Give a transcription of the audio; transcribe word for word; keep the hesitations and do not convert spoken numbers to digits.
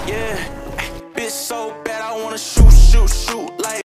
Yeah, bitch so bad I wanna shoot, shoot, shoot.